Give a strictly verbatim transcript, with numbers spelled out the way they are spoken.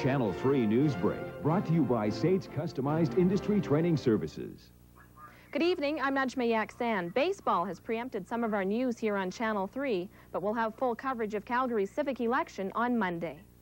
Channel three Newsbreak, brought to you by S A T's Customized Industry Training Services. Good evening, I'm Najma Yaksan. Baseball has preempted some of our news here on Channel three, but we'll have full coverage of Calgary's civic election on Monday.